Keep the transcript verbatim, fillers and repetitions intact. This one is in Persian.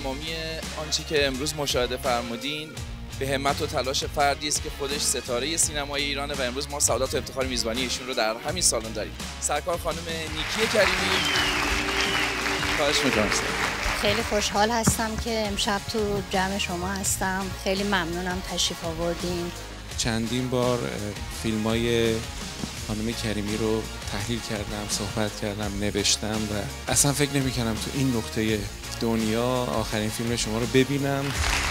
تمامی آنچه که امروز مشاهده فرمودین به همت و تلاش فردی است که خودش ستاره سینمای ایرانه و امروز ما سعادت و افتخار میزبانی ایشون رو در همین سالن داریم. سرکار خانم نیکی کریمی، خواهش می‌کنم. خیلی خوشحال هستم که امشب تو جمع شما هستم. خیلی ممنونم تشریف آوردین. چندین بار فیلم‌های خانم کریمی رو تحلیل کردم، صحبت کردم، نوشتم و اصلا فکر نمی‌کردم تو این نقطه دنیا آخرین فیلم شما رو ببینم.